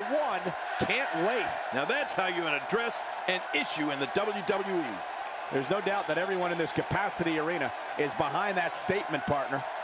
one. Can't wait. Now that's how you address an issue in the WWE. There's no doubt that everyone in this capacity arena is behind that statement, partner.